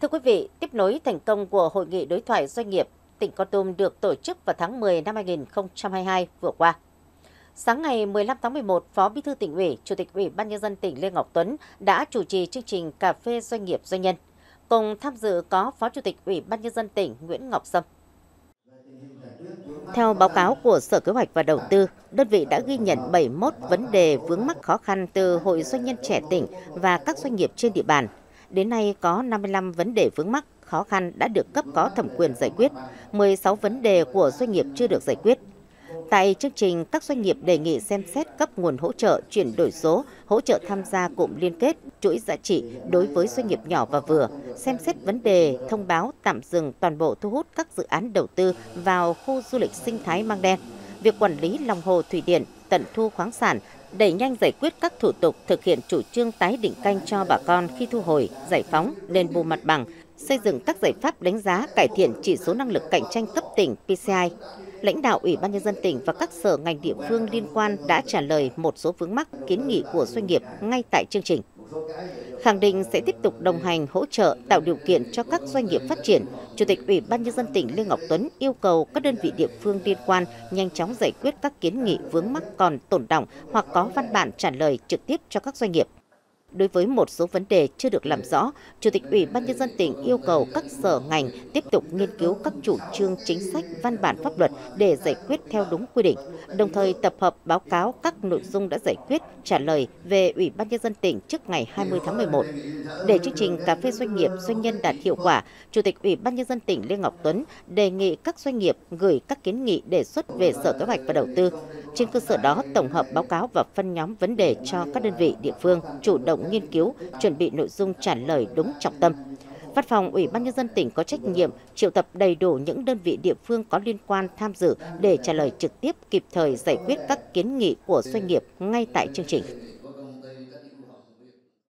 Thưa quý vị, tiếp nối thành công của Hội nghị đối thoại doanh nghiệp, tỉnh Kon Tum được tổ chức vào tháng 10 năm 2022 vừa qua. Sáng ngày 15 tháng 11, Phó Bí thư Tỉnh ủy, Chủ tịch Ủy ban Nhân dân tỉnh Lê Ngọc Tuấn đã chủ trì chương trình Cà phê Doanh nghiệp Doanh nhân. Cùng tham dự có Phó Chủ tịch Ủy ban Nhân dân tỉnh Nguyễn Ngọc Sâm. Theo báo cáo của Sở Kế hoạch và Đầu tư, đơn vị đã ghi nhận 71 vấn đề vướng mắc khó khăn từ Hội Doanh nhân trẻ tỉnh và các doanh nghiệp trên địa bàn. Đến nay có 55 vấn đề vướng mắc khó khăn đã được cấp có thẩm quyền giải quyết, 16 vấn đề của doanh nghiệp chưa được giải quyết. Tại chương trình, các doanh nghiệp đề nghị xem xét cấp nguồn hỗ trợ chuyển đổi số, hỗ trợ tham gia cụm liên kết, chuỗi giá trị đối với doanh nghiệp nhỏ và vừa, xem xét vấn đề thông báo tạm dừng toàn bộ thu hút các dự án đầu tư vào khu du lịch sinh thái Măng Đen, việc quản lý lòng hồ thủy điện, tận thu khoáng sản, đẩy nhanh giải quyết các thủ tục thực hiện chủ trương tái định canh cho bà con khi thu hồi, giải phóng, đền bù mặt bằng, xây dựng các giải pháp đánh giá cải thiện chỉ số năng lực cạnh tranh cấp tỉnh PCI. Lãnh đạo Ủy ban Nhân dân tỉnh và các sở ngành địa phương liên quan đã trả lời một số vướng mắc kiến nghị của doanh nghiệp ngay tại chương trình. Khẳng định sẽ tiếp tục đồng hành, hỗ trợ, tạo điều kiện cho các doanh nghiệp phát triển, Chủ tịch Ủy ban Nhân dân tỉnh Lê Ngọc Tuấn yêu cầu các đơn vị địa phương liên quan nhanh chóng giải quyết các kiến nghị vướng mắc còn tồn đọng hoặc có văn bản trả lời trực tiếp cho các doanh nghiệp. Đối với một số vấn đề chưa được làm rõ, Chủ tịch Ủy ban Nhân dân tỉnh yêu cầu các sở ngành tiếp tục nghiên cứu các chủ trương chính sách, văn bản pháp luật để giải quyết theo đúng quy định, đồng thời tập hợp báo cáo các nội dung đã giải quyết, trả lời về Ủy ban Nhân dân tỉnh trước ngày 20 tháng 11. Để chương trình Cà phê Doanh nghiệp Doanh nhân đạt hiệu quả, Chủ tịch Ủy ban Nhân dân tỉnh Lê Ngọc Tuấn đề nghị các doanh nghiệp gửi các kiến nghị đề xuất về Sở Kế hoạch và Đầu tư. Trên cơ sở đó, tổng hợp báo cáo và phân nhóm vấn đề cho các đơn vị địa phương chủ động nghiên cứu, chuẩn bị nội dung trả lời đúng trọng tâm. Văn phòng Ủy ban Nhân dân tỉnh có trách nhiệm triệu tập đầy đủ những đơn vị địa phương có liên quan tham dự để trả lời trực tiếp, kịp thời giải quyết các kiến nghị của doanh nghiệp ngay tại chương trình.